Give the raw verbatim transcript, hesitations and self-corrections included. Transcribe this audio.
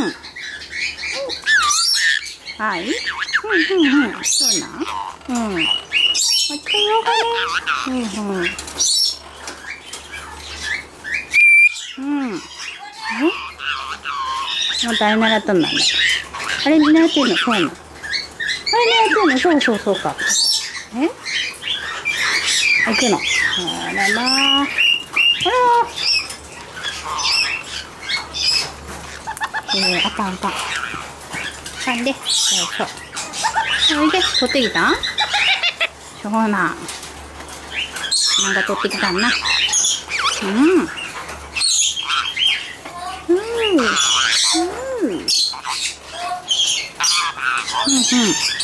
ん。はい。うんうんうん。そうなん。うん。お茶よがね。うんうん。うん。え？もう誰習っとんなんだ。あれ狙ってんの？そうなの。あれ狙ってんの？そうそうそうか。え？行くの。あらまあ。あら。えー、あかんあかん。あかんで。そうそう。おいで、取ってきたん？そうなん。なんか取ってきたんな。うん。うん。うん。うんうん。